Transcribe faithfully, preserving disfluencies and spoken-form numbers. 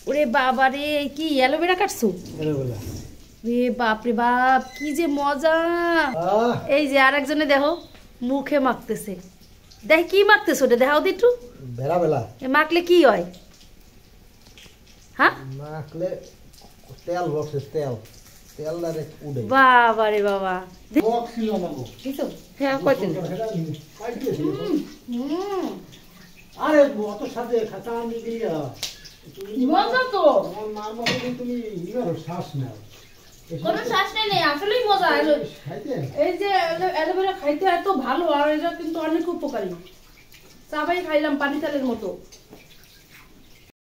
ওরে বাবা রে, কি অ্যালোভেরা কাটছো? অ্যালোভেরা। রে বাপ রে বাপ, কি যে মজা। এই যে আরেকজনে দেখো মুখে মাখতেছে, দেখ কি মাখতেছো ওটা দেখাও দি একটু। বেলা বেলা মাখলে কি হয়? হ্যাঁ মাখলে তেল বসে, তেল তেল ডাইরেক্ট উড়ে। বাবা রে বাবা, ছিল মাগো বুঝছো? হ্যাঁ কয়দিন আরে অত সাথে খাতা আনি দিয়া মজা তো। আমার মার মতো তুমি ইবার শ্বাস নাও, কোনো শ্বাস নেই, আসলেই মজা। এই যে অ্যালোভেরা খাইতে এত ভালো, আর এটা কিন্তু অনেক উপকারী। চাবাই খাইলাম পানি তেলের মতো।